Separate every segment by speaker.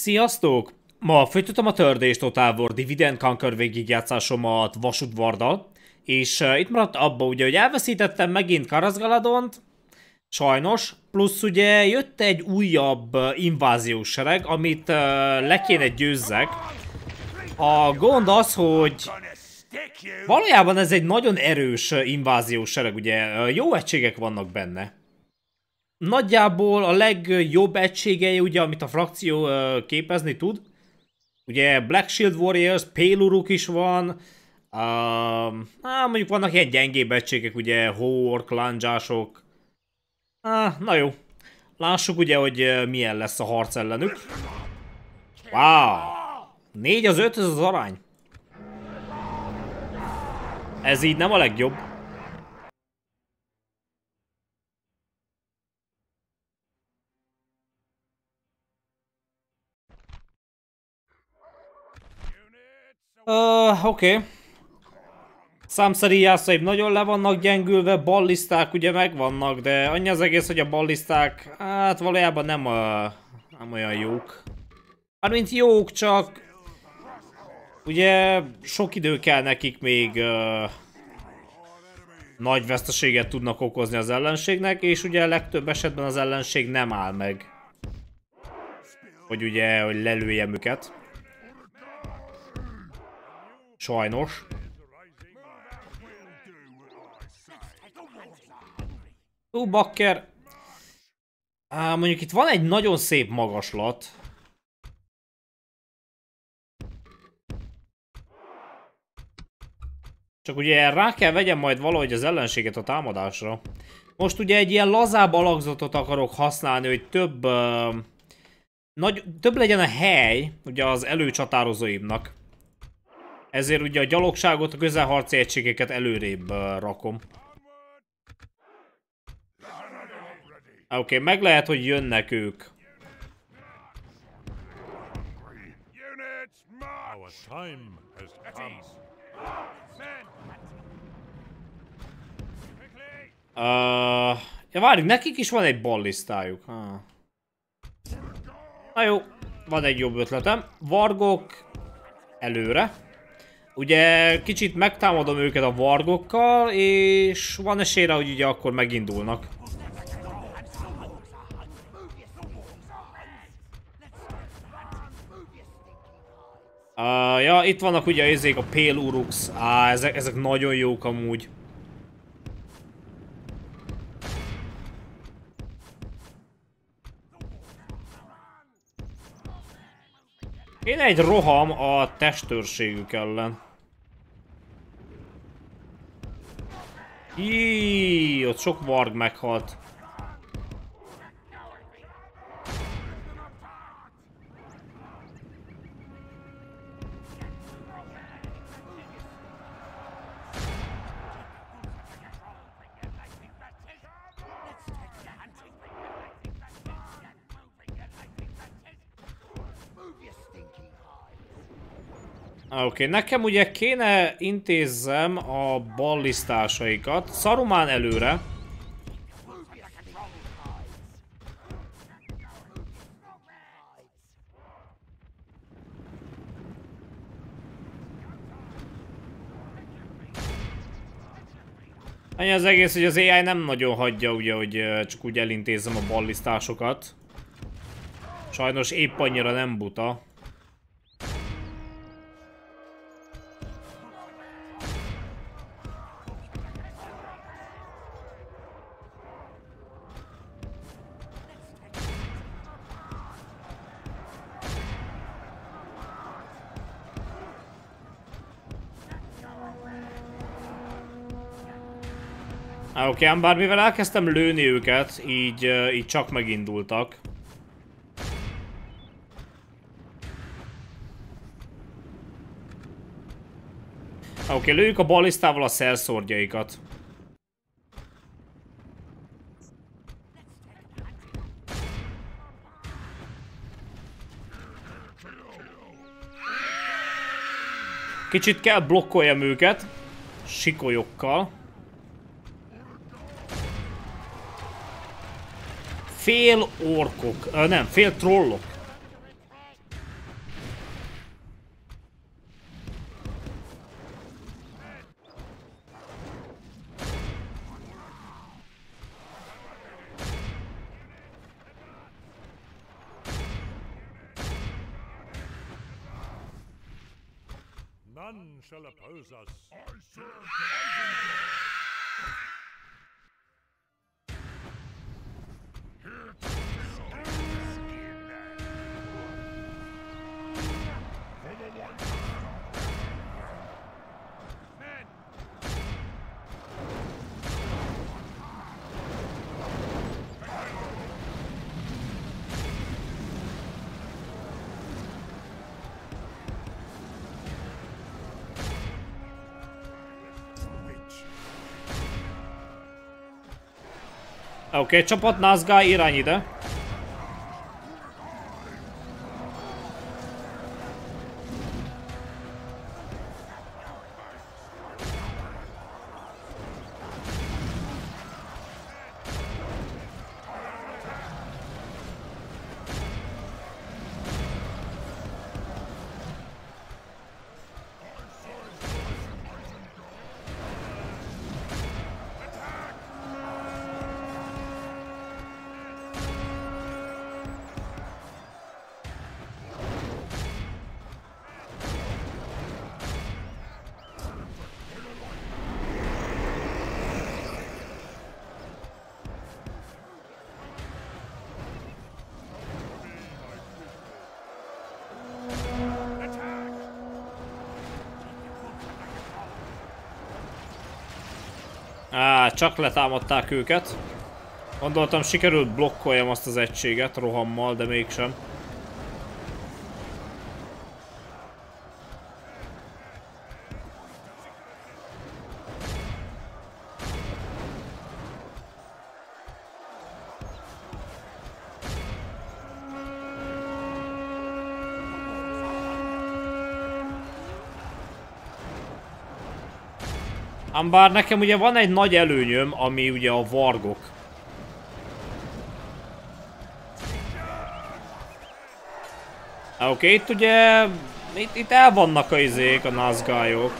Speaker 1: Sziasztok! Ma folytatom a Third Age Total War Dividend Conquer végigjátszásomat vasudvarddal, és itt maradt abba ugye, hogy elveszítettem megint Karazgaladont, sajnos, plusz ugye jött egy újabb inváziós sereg, amit le kéne győzzek. A gond az, hogy valójában ez egy nagyon erős inváziós sereg, ugye jó egységek vannak benne. Nagyjából a legjobb egységei, ugye, amit a frakció képezni tud. Ugye Black Shield Warriors, Pale Uruk is van. Mondjuk vannak ilyen gyengébb egységek, ugye Hork, Landzsások. Na jó. Lássuk ugye, hogy milyen lesz a harc ellenük. Wow! 4-5 ez az arány. Ez így nem a legjobb. Oké. Számszeríjászaim nagyon le vannak gyengülve, balliszták ugye megvannak, de annyi az egész, hogy a balliszták, hát valójában nem olyan jók. Mármint jók, csak ugye sok idő kell nekik, még nagy veszteséget tudnak okozni az ellenségnek, és ugye legtöbb esetben az ellenség nem áll meg, hogy ugye, hogy lelőjem őket. Sajnos. Bakker. Mondjuk itt van egy nagyon szép magaslat. Csak ugye rá kell vegyem majd valahogy az ellenséget a támadásra. Most ugye egy ilyen lazább alakzatot akarok használni, hogy több legyen a hely ugye az előcsatározóimnak. Ezért ugye a gyalogságot, a közelharci egységeket előrébb rakom. Oké, meg lehet, hogy jönnek ők. Ja, várjuk, nekik is van egy ballisztájuk. Na jó, van egy jobb ötletem. Vargok előre. Ugye kicsit megtámadom őket a vargokkal, és van esélyre, hogy ugye akkor megindulnak. Ja, itt vannak ugye ezek a Pale Uruks. Ezek nagyon jók amúgy. Kéne egy roham a testőrségük ellen. Íííí, ott sok varg meghalt. Oké, nekem ugye kéne intézzem a ballisztásaikat. Saruman előre. Annyi az egész, hogy az AI nem nagyon hagyja ugye, hogy csak úgy elintézzem a ballisztásokat. Sajnos épp annyira nem buta. Oké, ám bár mivel elkezdtem lőni őket, így csak megindultak. Oké, lőjük a ballisztával a szerszordjaikat. Kicsit kell blokkoljam őket sikolyokkal. Fél orkok, nem, fél trollok.
Speaker 2: None shall oppose us. I serve here to kill. For the white men.
Speaker 1: Oké, csapat, Nazgûl irány ide. Csak letámadták őket. Gondoltam, sikerült blokkoljam azt az egységet rohammal, de mégsem. Ám bár nekem ugye van egy nagy előnyöm, ami ugye a vargok. Oké, itt ugye... Itt el vannak a izék, a Nazgûlok.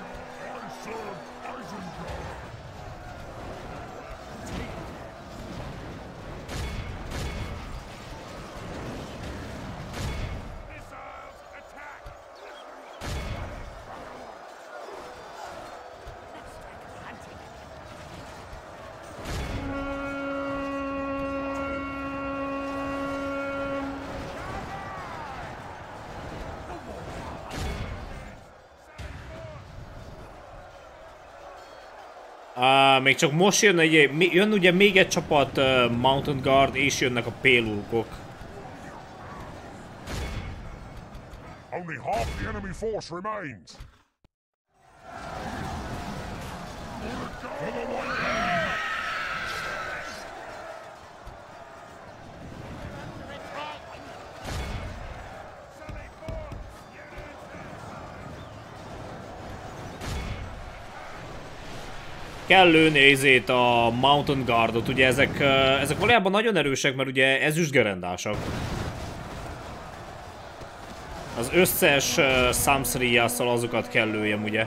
Speaker 1: Még csak most jön ugye még egy csapat Mountain Guard, és jönnek a pélurkok.
Speaker 2: Only half the enemy force remains.
Speaker 1: Kell lőni ezét a Mountain Guardot, ugye ezek valójában nagyon erősek, mert ugye ezüstgerendásak. Az összes Samsriasszal azokat kell lőjem, ugye.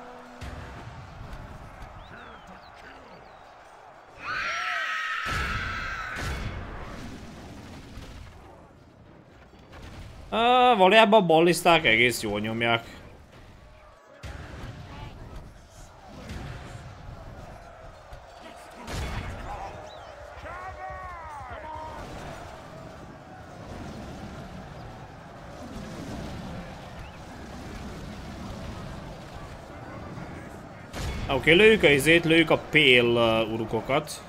Speaker 1: Valójában a balliszták egész jól nyomják. Oké, lőjük a izét, lőjük a pél urukokat.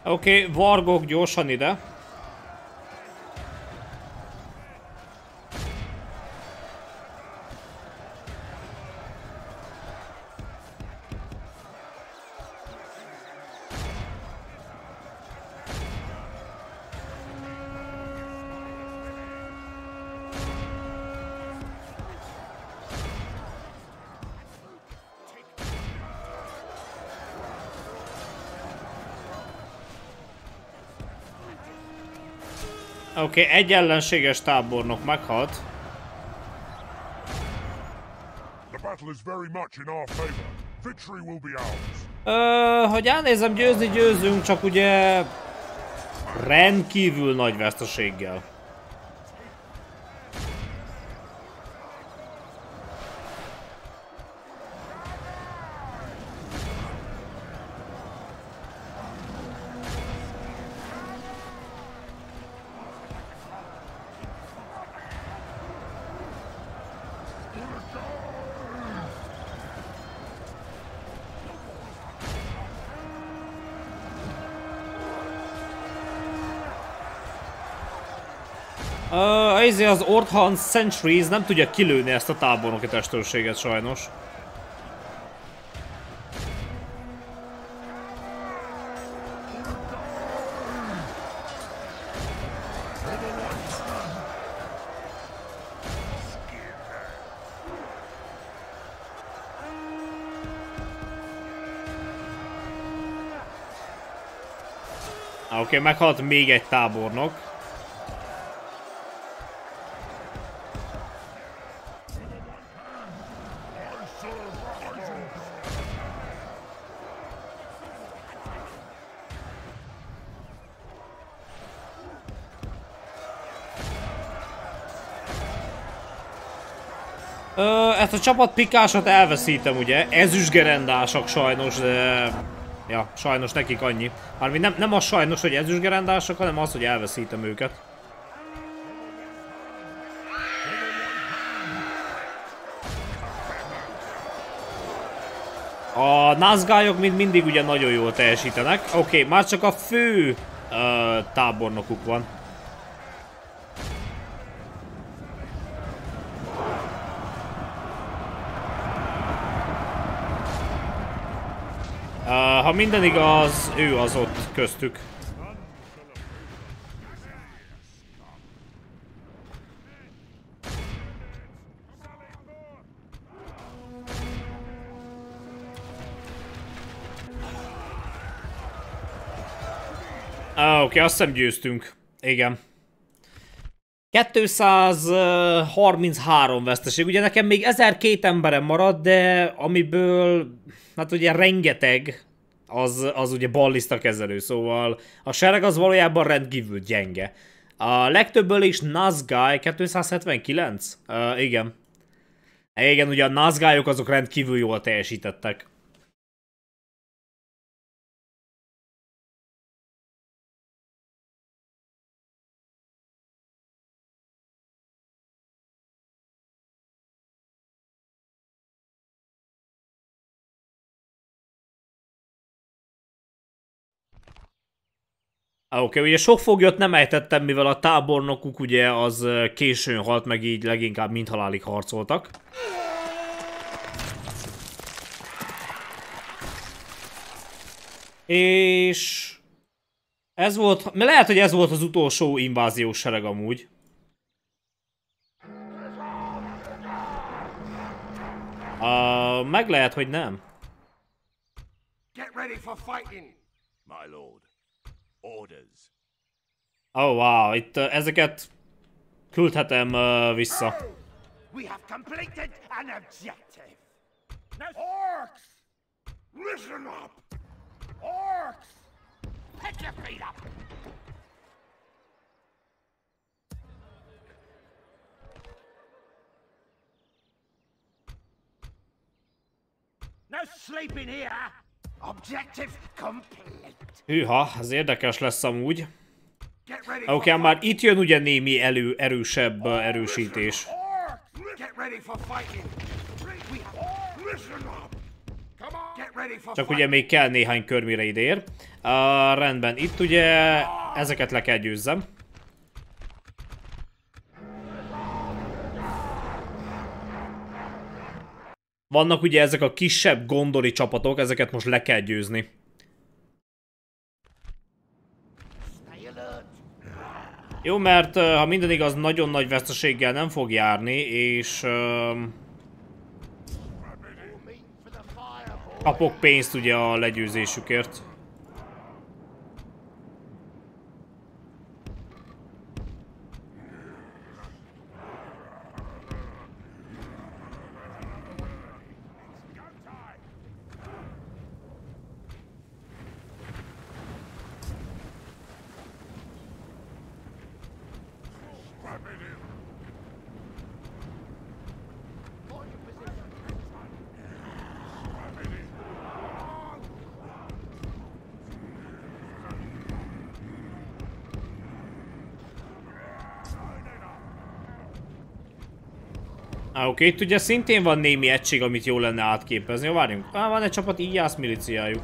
Speaker 1: Oké, vargok gyorsan ide. Oké, egy ellenséges tábornok meghalt.
Speaker 2: The battle is very much in our favor. Victory will be ours.
Speaker 1: Hogy elnézem, győzni győzünk, csak ugye rendkívül nagy veszteséggel. Az Orthan Centuries nem tudja kilőni ezt a tábornoki testőrséget sajnos. Oké, meghalt még egy tábornok. Ezt a csapat pikásot elveszítem, ugye? Ezüstgerendások sajnos, de... Ja, sajnos nekik annyi. Mármint nem az sajnos, hogy ezüstgerendások, hanem az, hogy elveszítem őket. A Nazgályok mindig ugye nagyon jól teljesítenek. Oké, már csak a fő tábornokuk van. Ha minden igaz, ő az ott köztük. Oké, azt hiszem győztünk. Igen. 233 veszteség. Ugye nekem még 1002 emberem maradt, de amiből, hát ugye rengeteg, az ugye ballista kezelő, szóval a sereg az valójában rendkívül gyenge. A legtöbbből is Nazgûl 279? Igen. Igen, ugye a Nazgûlok azok rendkívül jól teljesítettek. Oké, ugye sok foglyot nem ejtettem, mivel a tábornokuk ugye az későn halt meg, így leginkább mindhalálig harcoltak. És... ez volt... lehet, hogy ez volt az utolsó inváziós sereg amúgy. Meg lehet, hogy nem.
Speaker 3: Get ready for fighting, my lord. Orders.
Speaker 1: Oh wow, itt ezeket küldhetem vissza.
Speaker 3: We have completed an objective. Now, orcs, listen up. Orcs, pick your feet up. No sleeping here. Objective complete.
Speaker 1: Hűha, ez érdekes lesz amúgy. Oké, már itt jön ugye némi erősebb erősítés. Csak ugye még kell néhány kör, mire idér. Rendben, itt ugye ezeket le kell győzzem. Vannak ugye ezek a kisebb gondori csapatok, ezeket most le kell győzni. Jó, mert ha minden igaz, nagyon nagy veszteséggel nem fog járni, és kapok pénzt ugye a legyőzésükért. Oké, itt ugye szintén van némi egység, amit jó lenne átképezni. Jó, várjunk. Van egy csapat íjász miliciájuk.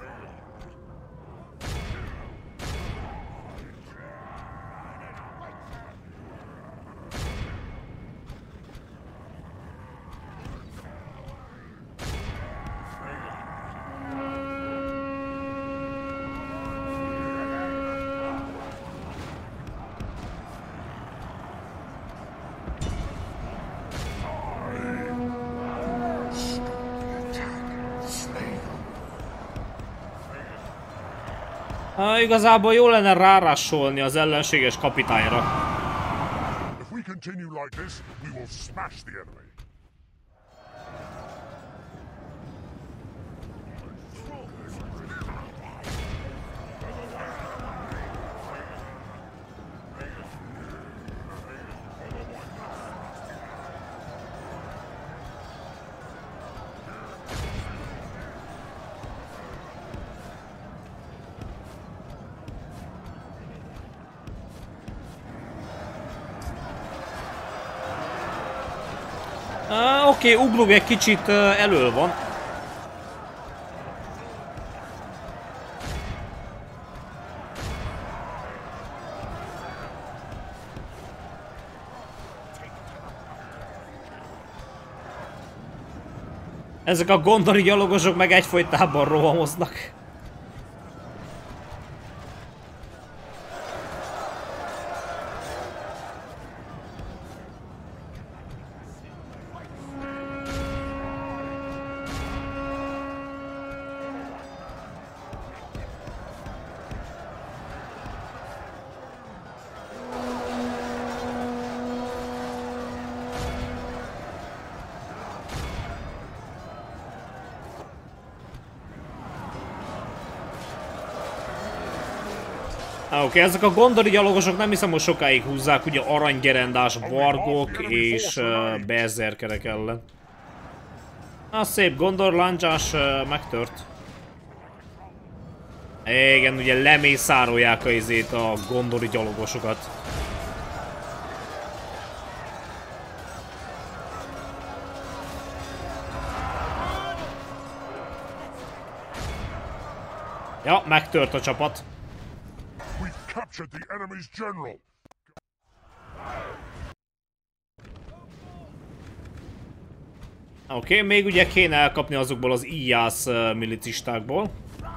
Speaker 1: Igazából jó lenne rárásolni az ellenséges kapitányra.
Speaker 2: If we continue like this, we will smash the enemy.
Speaker 1: Oké, Uglug egy kicsit elől van. Ezek a gondori gyalogosok meg egyfolytában rohamoznak. Oké, ezek a gondori gyalogosok nem hiszem, hogy sokáig húzzák, ugye aranygerendás vargok és berserkerek ellen. Szép gondor láncsás megtört. Igen, ugye lemészárolják a gondori gyalogosokat. Ja, megtört a csapat.
Speaker 2: Captured the enemy's general.
Speaker 1: Oké, még ugye kéne elkapni azokból az íjász milicistákból.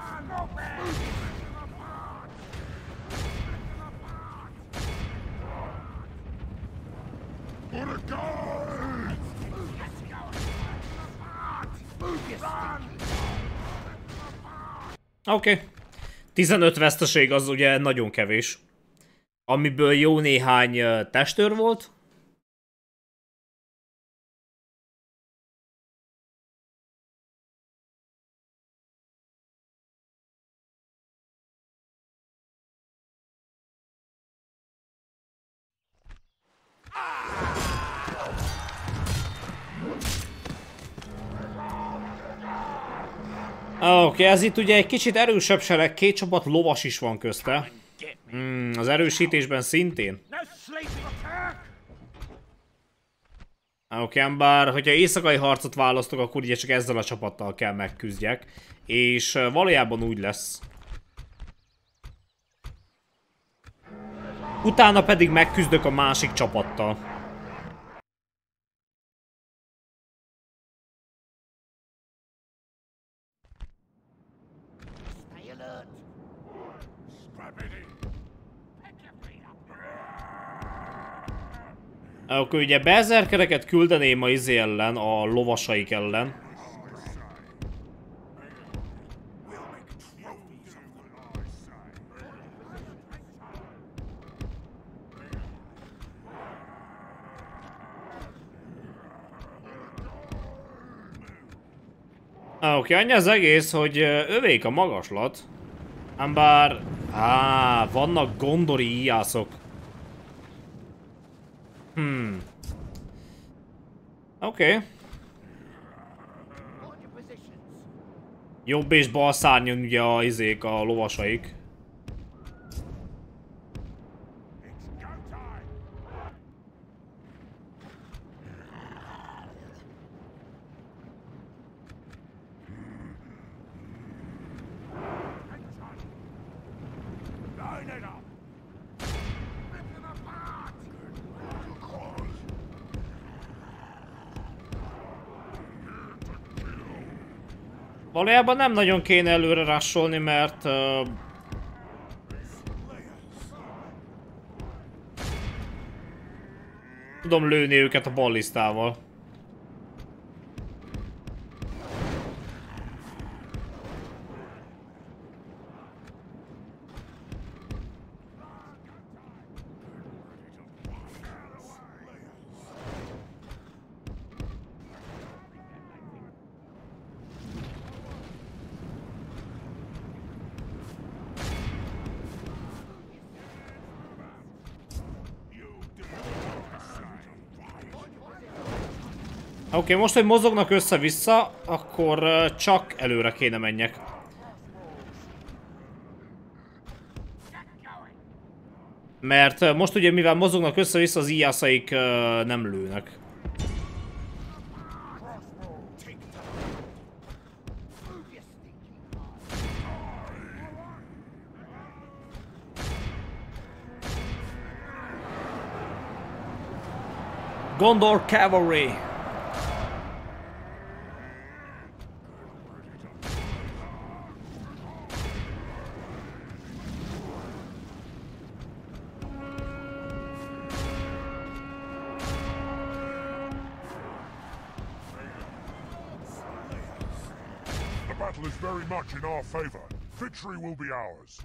Speaker 1: Oké. 15 veszteség az ugye nagyon kevés. Amiből jó néhány testőr volt. Oké, ez itt ugye egy kicsit erősebb sereg, két csapat lovas is van közte. Az erősítésben szintén. Oké, bár hogyha éjszakai harcot választok, akkor ugye csak ezzel a csapattal kell megküzdjek. És valójában úgy lesz. Utána pedig megküzdök a másik csapattal. Akkor ugye berserkereket küldeném a izé ellen, a lovasaik ellen. Oké, annyi az egész, hogy övék a magaslat. Ám bár... vannak gondori íjászok. Oké. Jobb és bal szárnyon ugye a izék, a lovasaik. Valójában nem nagyon kéne előre rusholni, mert... tudom lőni őket a ballisztával. Oké, most, hogy mozognak össze-vissza, akkor csak előre kéne menjek. Mert most ugye, mivel mozognak össze-vissza, az íjászaik nem lőnek. Gondor Cavalry!
Speaker 2: The battle is very much in our favor. Victory will be ours.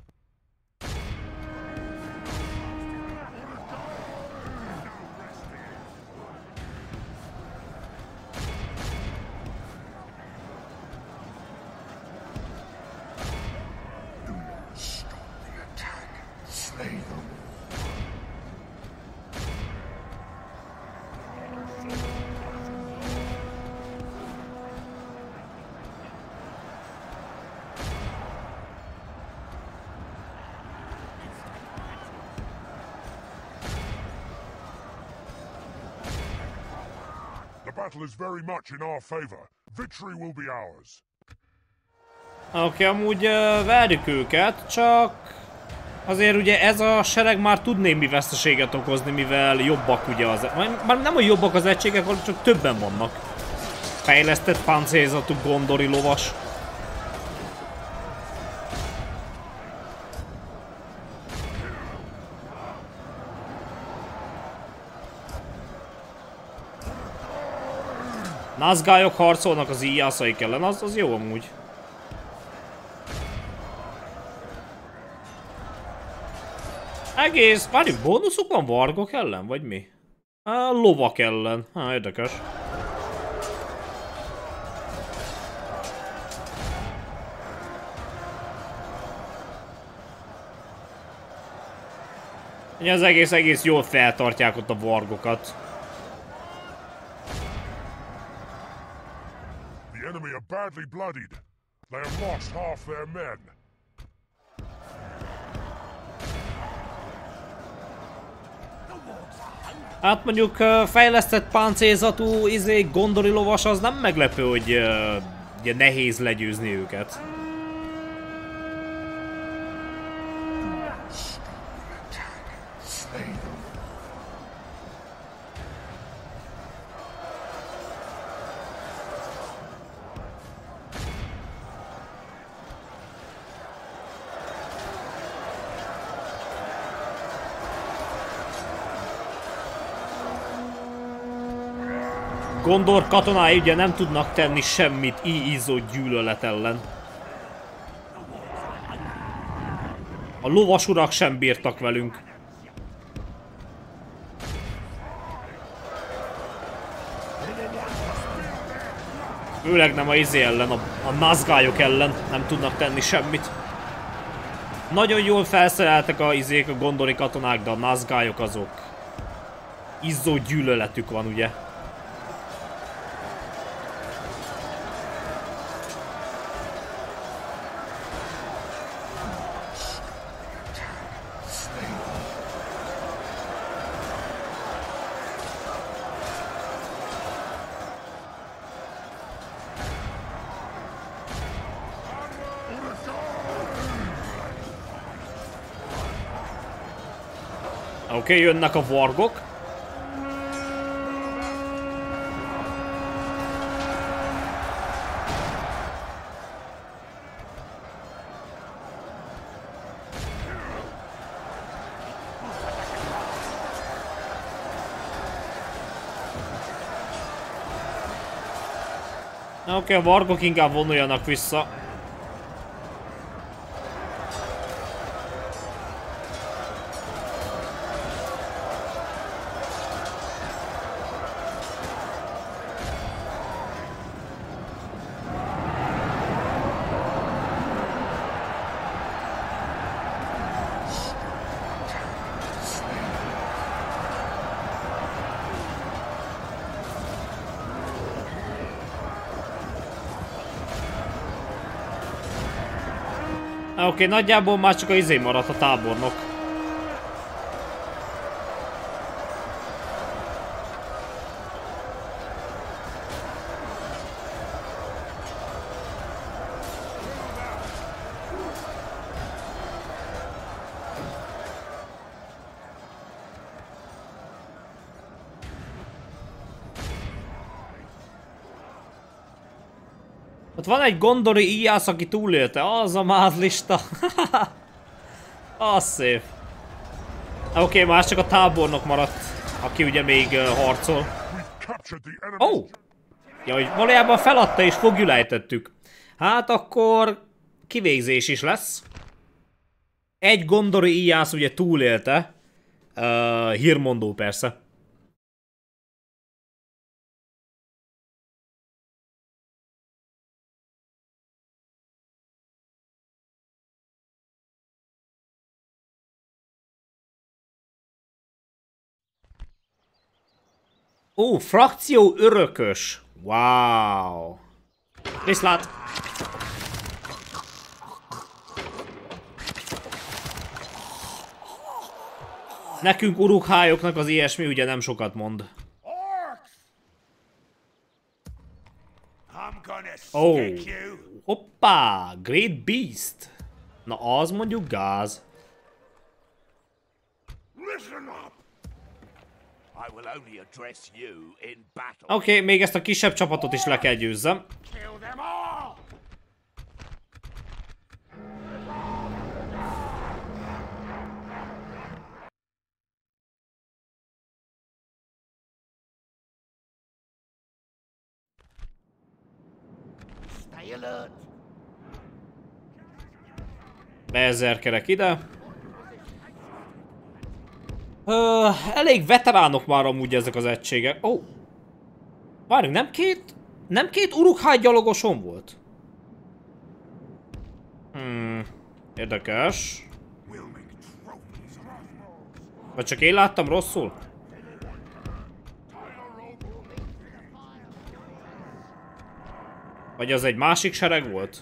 Speaker 2: The battle is very much in our favor. Victory will be ours.
Speaker 1: Oké, amúgy várjuk őket, csak azért ugye ez a sereg már tud némi veszteséget okozni, mivel jobbak ugye az... Már nem, hogy jobbak az egységek, hanem csak többen vannak. Fejlesztett páncélzatú gondori lovas. Nazgályok harcolnak az íjászaik ellen, az jó amúgy. Egész, várjuk, bónuszuk van vargok ellen, vagy mi? Lovak ellen, érdekes. Az egész jól feltartják ott a vargokat.
Speaker 2: The enemy are badly bloodied. They have lost half their men.
Speaker 3: The wolves are hungry.
Speaker 1: Hát mondjuk fejlesztett páncélzatú gondori lovas az nem meglepő, hogy ugye nehéz legyőzni őket. Gondor katonái ugye nem tudnak tenni semmit ízott gyűlölet ellen. A lovasurak sem bírtak velünk. Főleg nem a ellen, a nazgályok ellen nem tudnak tenni semmit. Nagyon jól felszereltek a gondori katonák, de a nazgályok azok izzó gyűlöletük van, ugye? Oké, jönnek a vargok. Oké, a vargok inkább vonuljanak vissza. Oké, nagyjából már csak a maradt, a tábornok. Ott van egy gondori íjász, aki túlélte, az a mázlista. Az szép. Oké, már csak a tábornok maradt, aki ugye még harcol. Oh! Ja, hogy valójában feladta és fogjulejtettük. Hát akkor kivégzés is lesz. Egy gondori íjász ugye túlélte. Hírmondó persze. Ó, frakció örökös. Wow. Viszlát. Nekünk urukhályoknak az ilyesmi ugye nem sokat mond. Ó, hoppá, Great Beast. Na az mondjuk gáz. Oké, még ezt a kisebb csapatot is le kell győzzem. Beezerkerek ide. Elég veteránok már amúgy ezek az egységek. Ó! Várjunk, nem két urukhály gyalogosom volt? Érdekes. Vagy csak én láttam rosszul? Vagy az egy másik sereg volt?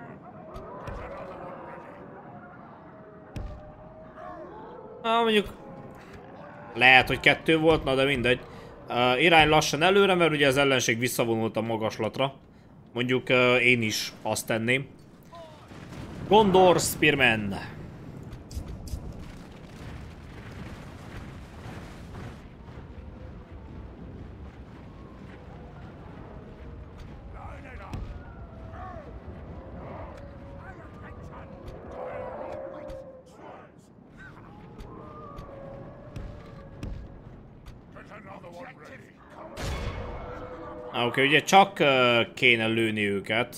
Speaker 1: Mondjuk Lehet, hogy 2 volt, na de mindegy. Irány lassan előre, mert ugye az ellenség visszavonult a magaslatra. Mondjuk én is azt tenném. Gondor Spearman. Oké, ugye csak kéne lőni őket.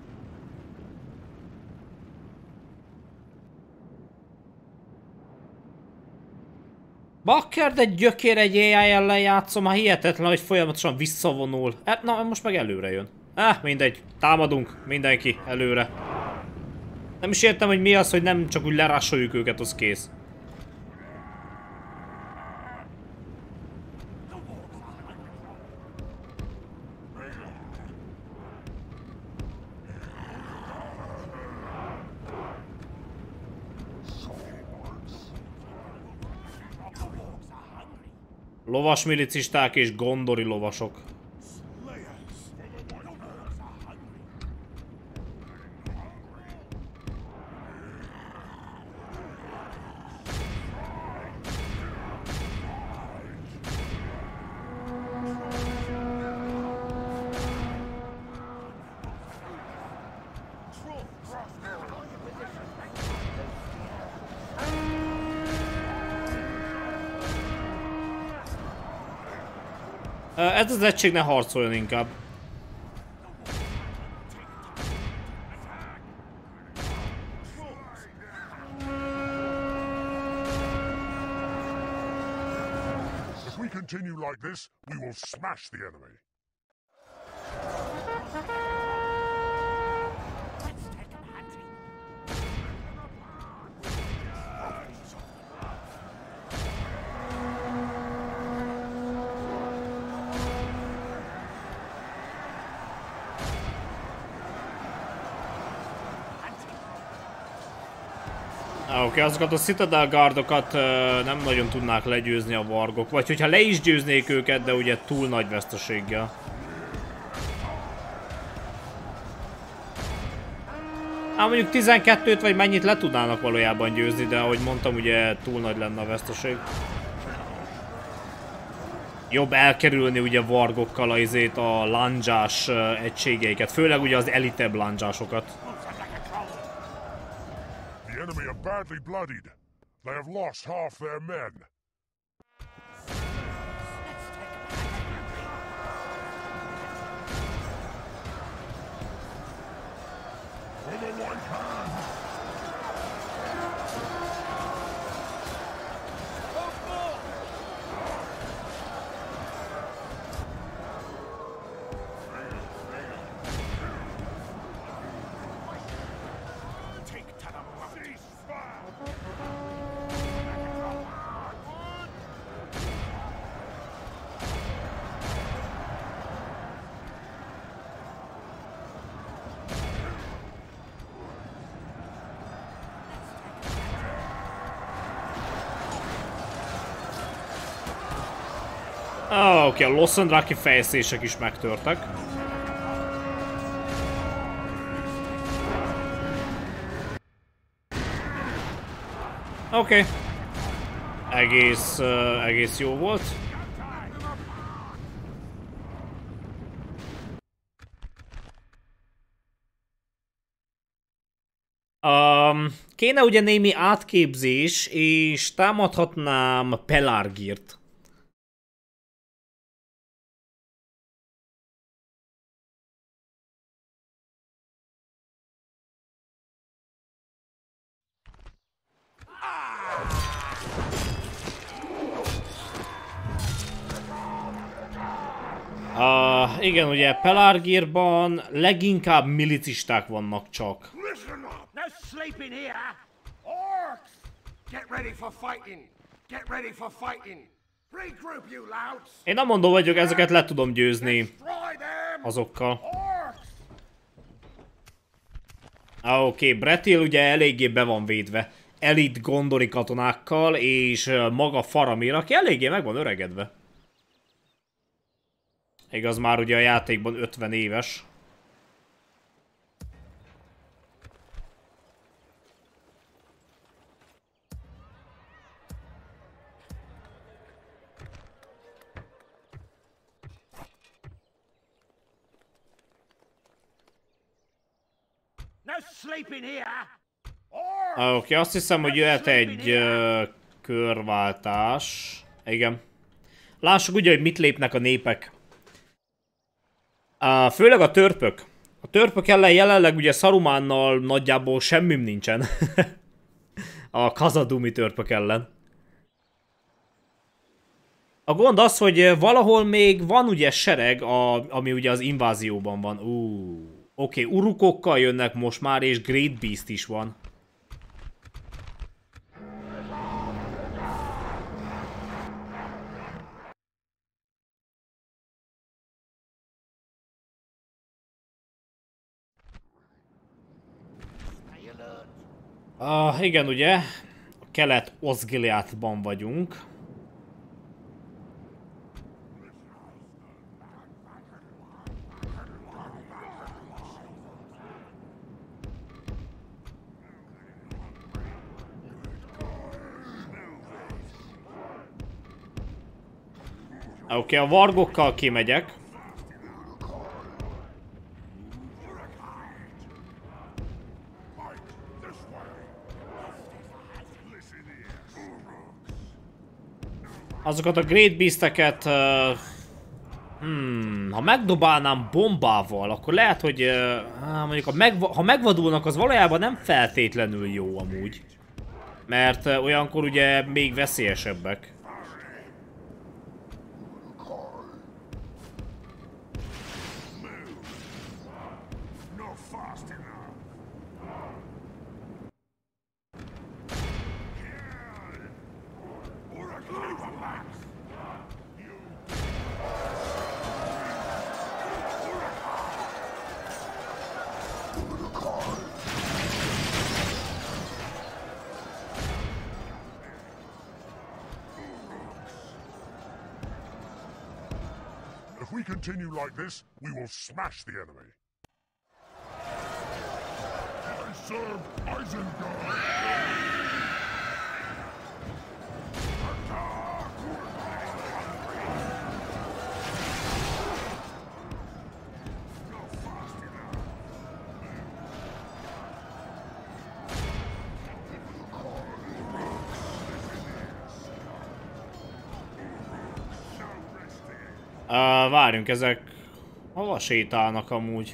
Speaker 1: Bakker, de gyökér egy AI ellen játszom, ha hihetetlen, hogy folyamatosan visszavonul. Hát, na, most meg előre jön. Mindegy, támadunk, mindenki előre. Nem is értem, hogy mi az, hogy nem csak úgy lerássoljuk őket, az kész. Lovas milicisták és gondori lovasok. Ez az egység ne harcoljon inkább.
Speaker 2: If we continue like this, we will smash the enemy.
Speaker 1: Oké, azokat a Citadel Guardokat nem nagyon tudnák legyőzni a vargok. Vagy hogyha le is győznék őket, de ugye túl nagy veszteséggel. Mondjuk 12-t vagy mennyit le tudnának valójában győzni, de ahogy mondtam, ugye túl nagy lenne a veszteség. Jobb elkerülni ugye vargokkal a landzsás egységeiket, főleg ugye az elitebb landzsásokat.
Speaker 2: The enemy are badly bloodied. They have lost half their men. For the White Hand!
Speaker 1: Oké, a Lossendraki fejszések is megtörtek. Oké. Egész jó volt. Kéne ugye némi átképzés, és támadhatnám Pelargirt. Igen, ugye Pelargirban leginkább milicisták vannak csak.
Speaker 3: Listen up! No sleeping here! Orcs! Get ready for fighting! Get ready for fighting! Regroup, you louts!
Speaker 1: Én nem mondom vagyok, ezeket le tudom győzni
Speaker 3: Destroy them!
Speaker 1: azokkal.
Speaker 3: Orcs!
Speaker 1: Oké, Bretil ugye eléggé be van védve. elit gondori katonákkal, és maga Faramir, aki eléggé meg van öregedve. Igaz, már ugye a játékban 50 éves. Oké, azt hiszem, hogy jöhet egy körváltás. Igen. Lássuk ugye, hogy mit lépnek a népek. Főleg a törpök. A törpök ellen jelenleg ugye Sarumánnal nagyjából semmim nincsen. A Khazad-dûmi törpök ellen. A gond az, hogy valahol még van ugye sereg, ami ugye az invázióban van. Oké, urukokkal jönnek most már, és Great Beast is van. Igen, ugye, a Kelet-Osgiliathban vagyunk. Oké, a vargokkal kimegyek. Azokat a Great Beasteket, ha megdobálnám bombával, akkor lehet, hogy mondjuk ha megvadulnak, az valójában nem feltétlenül jó amúgy. Mert olyankor ugye még veszélyesebbek.
Speaker 2: If we continue like this, we will smash the enemy. I serve Isengard!
Speaker 1: Várjunk, ezek hova sétálnak amúgy?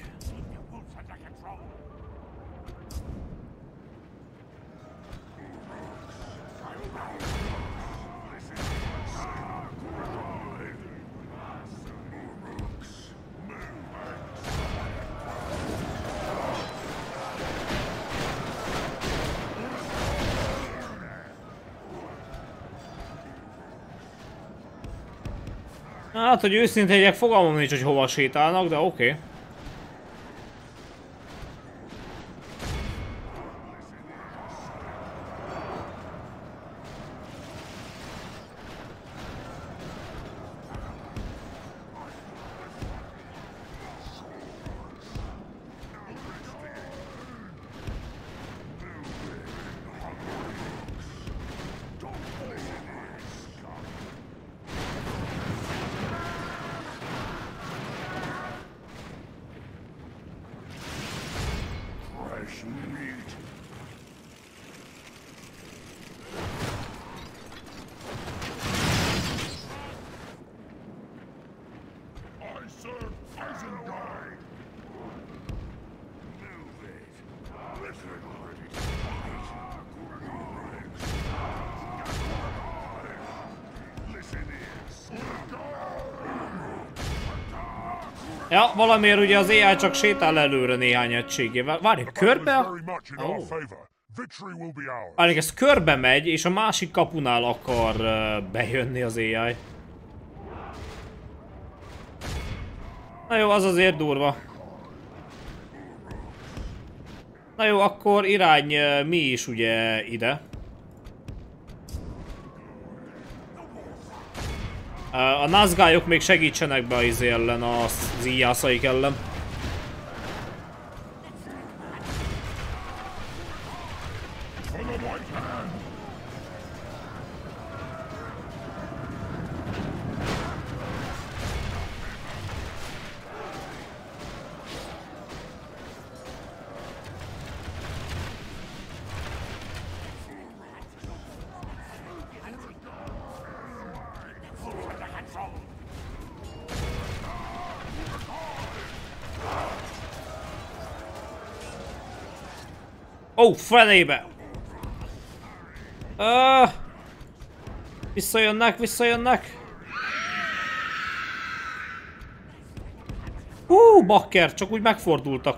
Speaker 1: Hát, hogy őszintén legyek, fogalmam nincs, hogy hova sétálnak, de oké. Ja, valamiért ugye az AI csak sétál előre néhány egységével. Várj, körbe? Várj, ez körbe megy, és a másik kapunál akar bejönni az AI. Na jó, az azért durva. Na jó, akkor irány mi is ugye ide. A Nazgályok még segítsenek be az ellen, az íjászaik ellen. Ó, felébe! Visszajönnek, visszajönnek! Bakker, csak úgy megfordultak.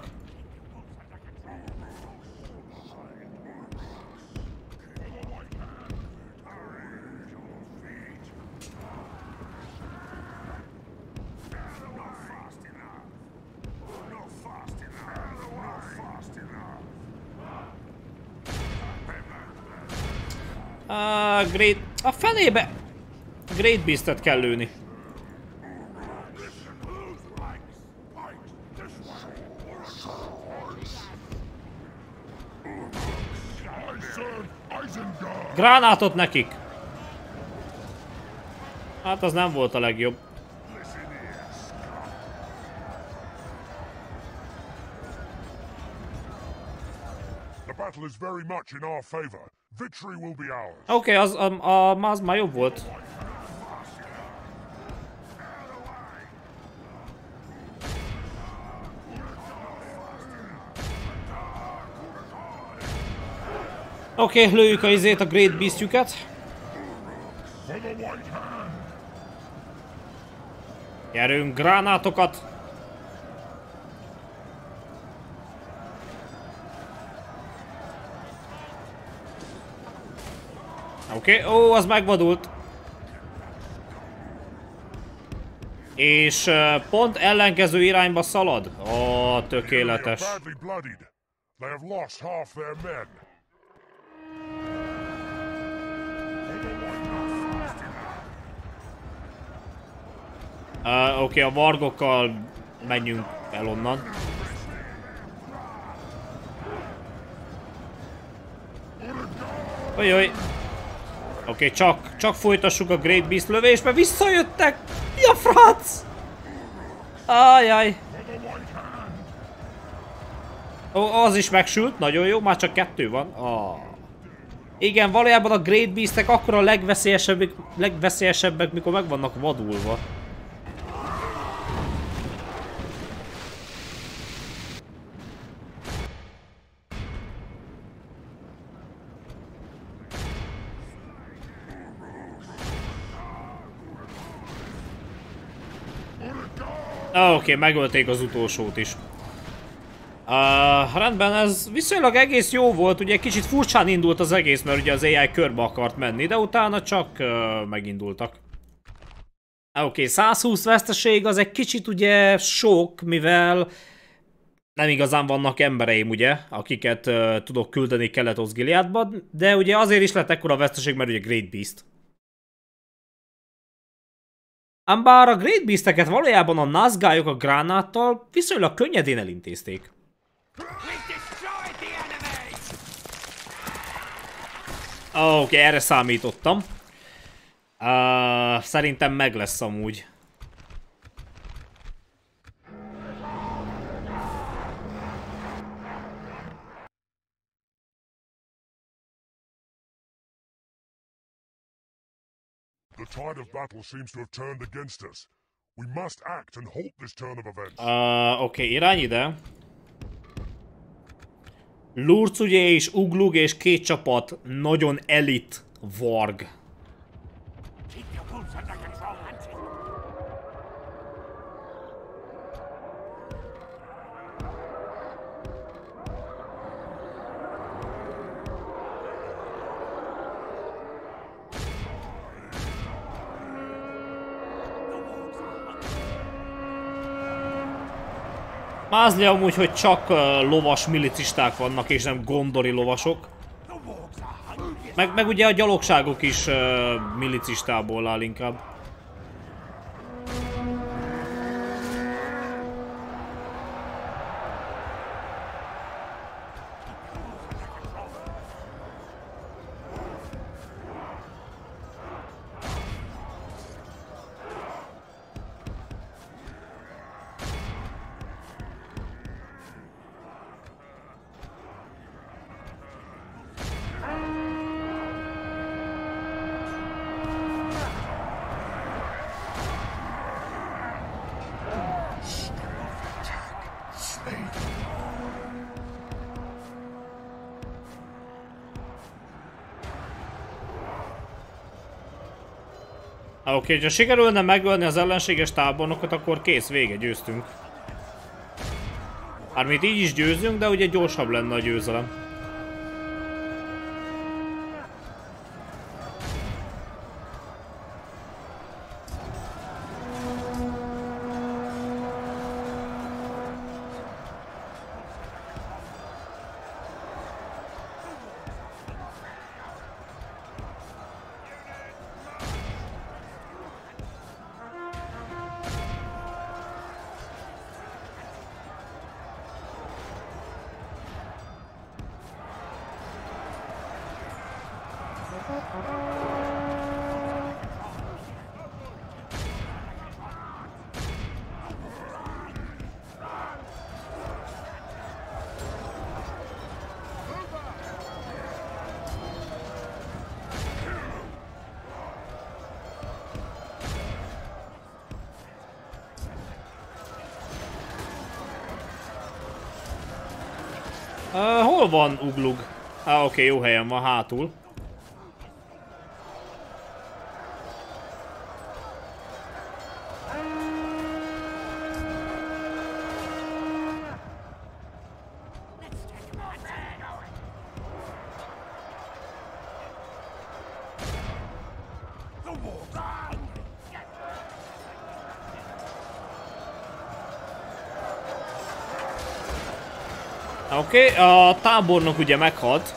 Speaker 1: Great... A felébe! Great Beast-et kell lőni. Gránátot nekik! Hát az nem volt a legjobb. Oké, az már jobb volt. Oké, lőjük a izét, a Great Beast-jüket. Gyerünk, gránátokat! Oké, az megvadult. És pont ellenkező irányba szalad. Tökéletes. Oké, a vargokkal menjünk el onnan. Ojjoj. Oké, csak folytassuk a Great Beast lövésbe, visszajöttek! Mi a franc? Ajjaj. Az is megsült, nagyon jó, már csak 2 van. Igen, valójában a Great Beastek akkor a legveszélyesebbek, mikor meg vannak vadulva. Oké, megölték az utolsót is. Rendben, ez viszonylag egész jó volt, ugye kicsit furcsán indult az egész, mert ugye az AI körbe akart menni, de utána csak megindultak. Oké, 120 veszteség az egy kicsit ugye sok, mivel nem igazán vannak embereim ugye, akiket tudok küldeni Kelet-Osgiliadba, de ugye azért is lett ekkora veszteség, mert ugye Great Beast. Ám bár a Great Beasteket valójában a Nazgályok a gránáttal viszonylag könnyedén elintézték. Oké, erre számítottam. Szerintem meg lesz amúgy.
Speaker 2: The tide of battle seems to have turned against us. We must act and halt this turn of events.
Speaker 1: Oké, irány ide. Lurc ugye és Uglug és 2 csapat nagyon elit varg. Mázli amúgy, hogy csak lovas milicisták vannak, és nem gondori lovasok. Meg ugye a gyalogságok is milicistából áll inkább. Oké, ha sikerülne megölni az ellenséges tábornokot, akkor kész, vége, győztünk. Mármint így is győzünk, de ugye gyorsabb lenne a győzelem. Hol van Uglug? Oké, jó helyen van, hátul. Oké, a tábornok ugye meghalt.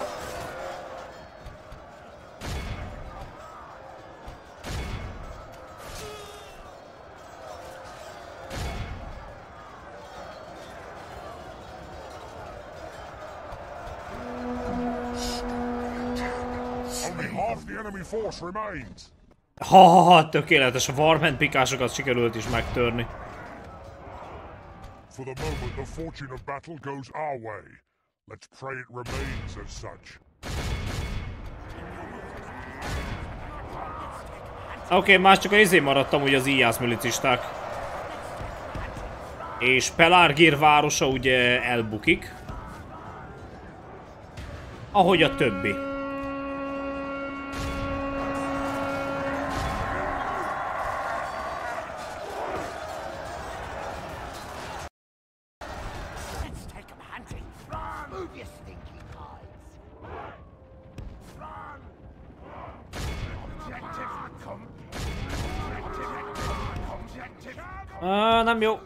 Speaker 2: Only half the enemy force remains.
Speaker 1: Tökéletes, a Warman pikásokat sikerült is megtörni.
Speaker 2: For the moment, the fortune of battle goes our way. Let's pray it remains as such.
Speaker 1: Oké, más csak a izé maradtam, ugye az íjász milicisták. És Pelargir városa ugye elbukik. Ahogy a többi. Nem jó.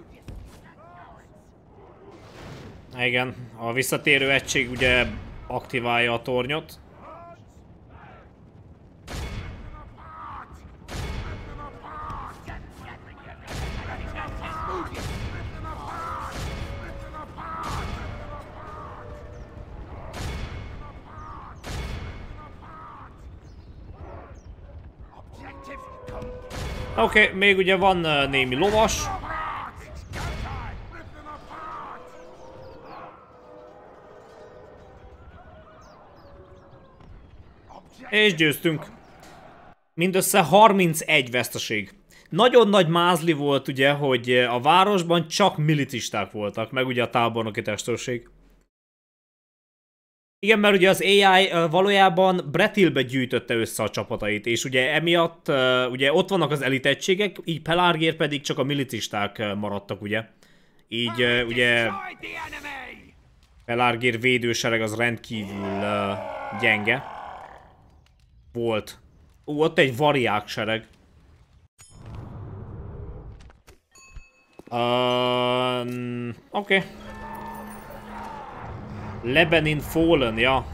Speaker 1: Igen, a visszatérő egység ugye aktiválja a tornyot. Oké, még ugye van némi lovas. És győztünk. Mindössze 31 veszteség. Nagyon nagy mázli volt ugye, hogy a városban csak milicisták voltak, meg ugye a tábornoki testőrség. Igen, mert ugye az AI valójában Bretilbe gyűjtötte össze a csapatait, és ugye emiatt ugye ott vannak az elit egységek, így Pelargir pedig csak a milicisták maradtak, ugye. Így ugye Pelargir védősereg az rendkívül gyenge volt. Ott egy variák sereg. Oké. Lebanon Fallen, ja.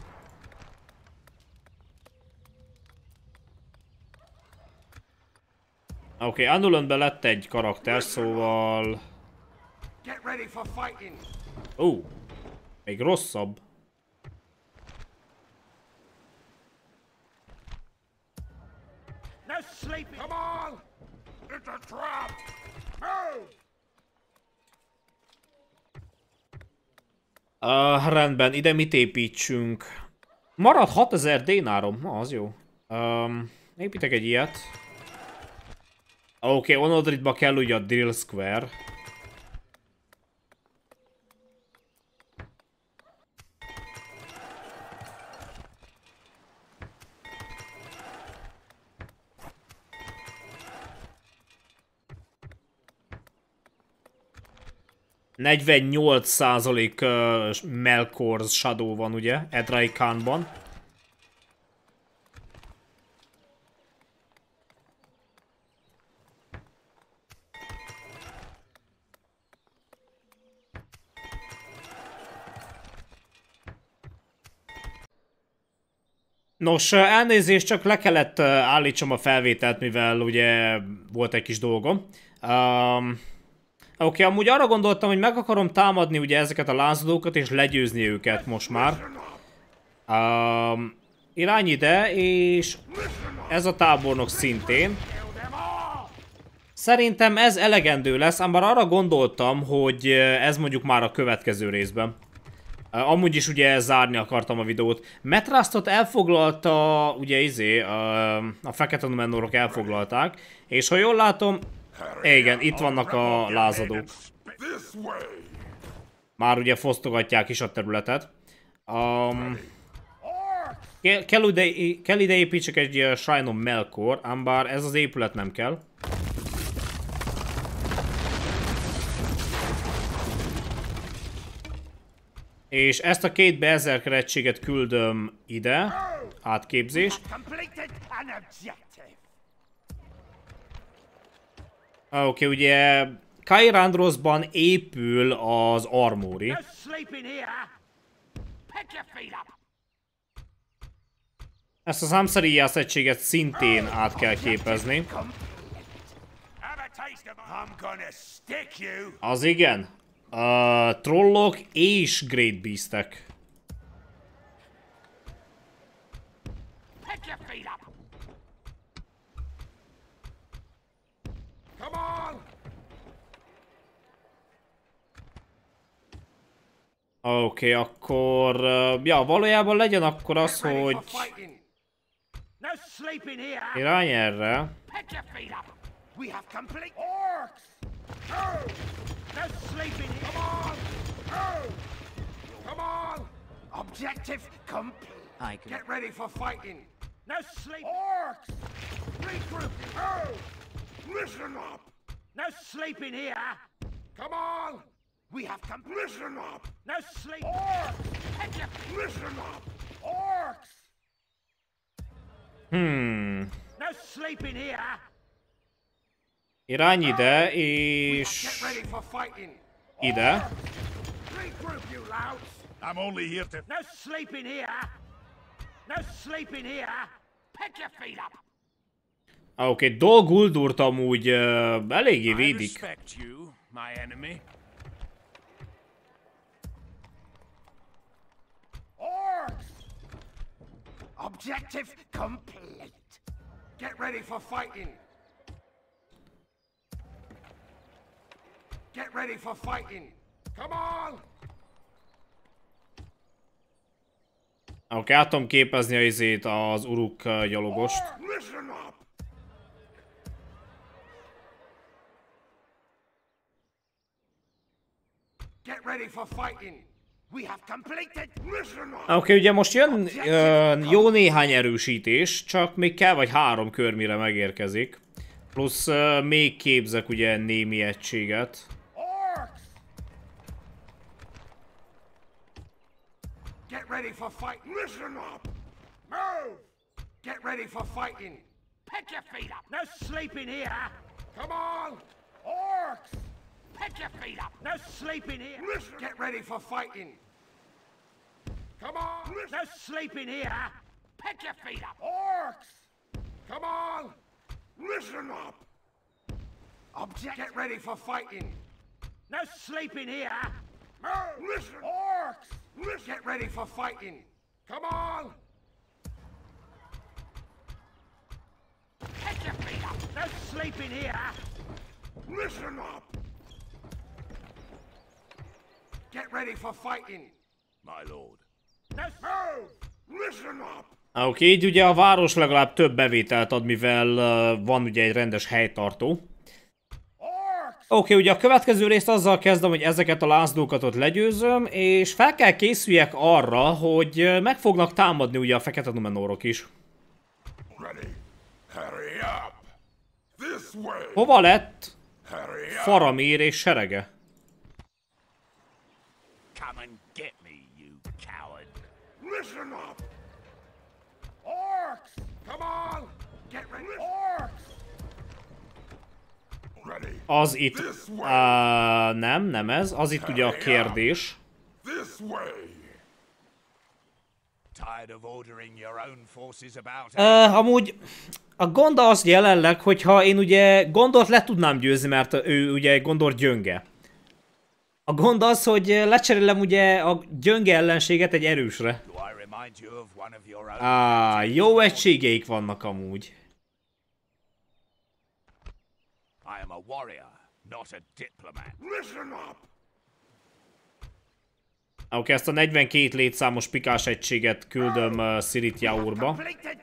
Speaker 1: Oké, Andulanben lett egy karakter, szóval... még rosszabb.
Speaker 3: Come on! It's a trap! Move!
Speaker 1: Rendben, ide mit építsünk? Marad 6000 dénárom, na az jó. Építek egy ilyet. Oké, Onodritba kell ugye a Drill Square. 48% Melkor Shadow van ugye, Edrai Khanban. Nos, elnézést, csak le kellett állítsam a felvételt, mivel ugye volt egy kis dolgom. Oké, amúgy arra gondoltam, hogy meg akarom támadni ugye ezeket a lázadókat és legyőzni őket most már. Irány ide, és ez a tábornok szintén. Szerintem ez elegendő lesz, ám bár arra gondoltam, hogy ez mondjuk már a következő részben. Amúgy is ugye zárni akartam a videót. Metrastot elfoglalta, ugye a Fekete Númenorok elfoglalták, és ha jól látom, igen, itt vannak a lázadók. Már ugye fosztogatják is a területet. Kell ide építsek egy Shrine of Melkor, ám bár ez az épület nem kell. És ezt a két berserker egységet küldöm ide, átképzés. Oké, ugye Khair-Androsban épül az armóri. Ezt az Amsarias egységet szintén át kell képezni. Az igen. Trollok és Great Beastek. Oké, akkor... ja, valójában legyen akkor az, hogy... irány erre.
Speaker 3: No sleeping. Come on! Go! Come on! Objective complete. Get ready for fighting. No sleep. Orcs! Regroup. Go! Listen up. No sleeping here. Come on! We have come. Listen up. No sleep. Orcs! Listen up. Orcs! No sleeping here.
Speaker 1: Irány ide, és... ide. Oké, Dol Guldurt amúgy eléggé védik.
Speaker 3: Objective complete. Get ready for fighting. Get ready for fighting. Come on!
Speaker 1: Oké, át tudom képezni az Uruk gyalogost. Oké, ugye most jön jó néhány erősítés, csak még kell vagy 3 kör, mire megérkezik. Plusz még képzek ugye némi egységet.
Speaker 3: Get ready for fight. Listen up. Move. Get ready for fighting. Pick your feet up. No sleeping here. Come on. Orcs. Pick your feet up. No sleeping here. Listen. Get ready for fighting. Come on. Listen. No sleeping here. Pick your feet up. Orcs. Come on. Listen up. Object. Get ready for fighting. No sleeping here. Move. Listen. Orcs. Listen. Get ready for fighting. Come on. Pick your feet up. No sleeping here. Listen up. Get ready for fighting. My lord. No move. Listen up.
Speaker 1: Oké, így ugye a város legalább több bevételt ad, mivel van ugye egy rendes helytartó. Oké, ugye a következő részt azzal kezdem, hogy ezeket a lázadókat ott legyőzöm, és fel kell készüljek arra, hogy meg fognak támadni ugye a Fekete Númenorok is. Hova lett Faramir és serege?
Speaker 3: Listen up! Orcs! Come on! Get ready! Orcs! Ready.
Speaker 1: Az itt... nem ez. Az itt ugye a kérdés.
Speaker 3: This way.
Speaker 1: Amúgy a gond az jelenleg, hogyha én ugye Gondort le tudnám győzni, mert ő ugye Gondor gyönge. A gond az, hogy lecserélem ugye a gyönge ellenséget egy erősre. Jó egységeik vannak amúgy. Oké, ezt a 42 létszámos pikás egységet küldöm Szirit Yaurba.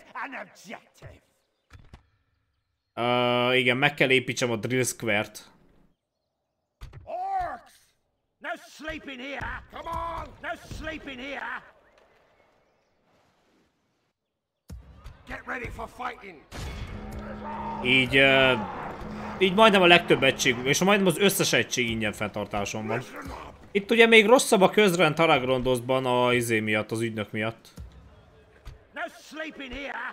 Speaker 1: Igen, meg kell építsem a Drill Square-t.
Speaker 3: No sleeping here! Come on! No sleeping here! Get ready for fighting!
Speaker 1: Így majdnem a legtöbb egység, és majdnem az összes egység ingyen fenntartáson van. Itt ugye még rosszabb a közrend Taragrondosban a izé miatt, az ügynök miatt.
Speaker 3: No sleeping here!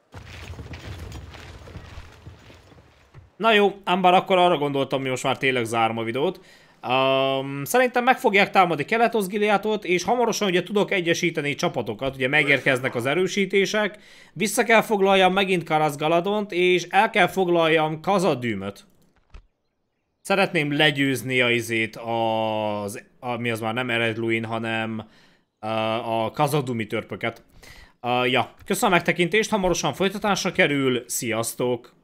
Speaker 1: Na jó, ám bár akkor arra gondoltam, hogy most már tényleg zárom a videót. Szerintem meg fogják támadni Kelet-Osgiliathot, és hamarosan ugye tudok egyesíteni csapatokat, ugye megérkeznek az erősítések, vissza kell foglaljam megint Karazgaladont, és el kell foglaljam Khazad-dûmöt. Szeretném legyőzni a izét, ami az már nem Eredluin, hanem a Khazad-dûmi törpöket. Ja, köszönöm a megtekintést, hamarosan folytatásra kerül, sziasztok!